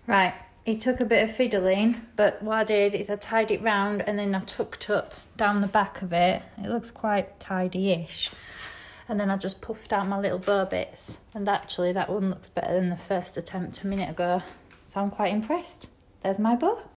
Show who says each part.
Speaker 1: Right, it took a bit of fiddling, but what I did is I tied it round and then I tucked up down the back of it. It looks quite tidy-ish. And then I just puffed out my little bow bits. And actually that one looks better than the first attempt a minute ago. So I'm quite impressed. There's my bow.